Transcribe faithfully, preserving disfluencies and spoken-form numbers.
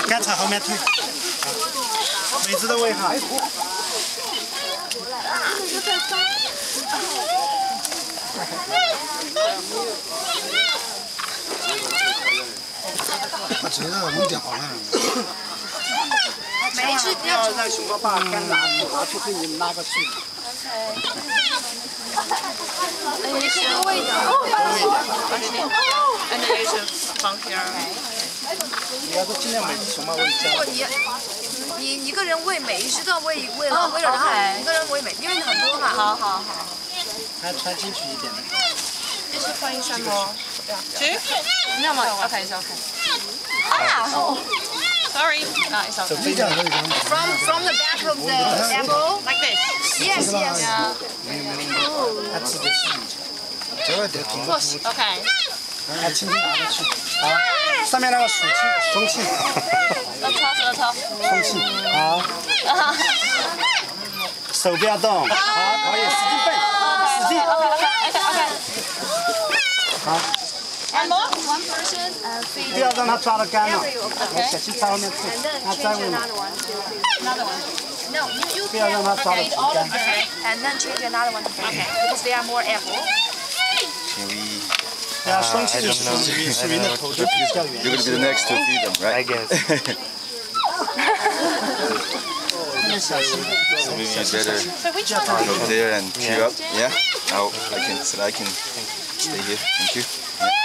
干草后面退。每只都喂哈。把这个弄掉了。 每只要让熊猫把干拿拿出去，你们拿过去。 每只都喂的。And there is a pond here. 你要是尽量每只熊猫喂一如果你你一个人喂每一只都喂喂了喂了，然后一个人喂每，因为很多嘛。好好好。 还穿进去一点的。 这是欢迎山吗？去？你要吗 ？OK, it's OK. 啊 ！Sorry, no, it's okay. From from the back of the apple, like this. Yes, yes. 它自己吃进去。这个得挺。 OK. 来，轻轻拿过去。好，上面那个竖气，松气。 舌头，舌头。 松气，好。手不要动，好，可以，使劲背，使劲。好。不要让它抓得干了，小心在后面退，它再喂嘛。不要让它抓得太干。 And then change another one. Okay, because they are more apple. 对啊，松气是属于属于那头就比较远。 You're gonna be the next to feed them, right? I guess. So maybe you better go there and queue up. Yeah. Oh, I can. So I can stay here. Thank you. Yeah.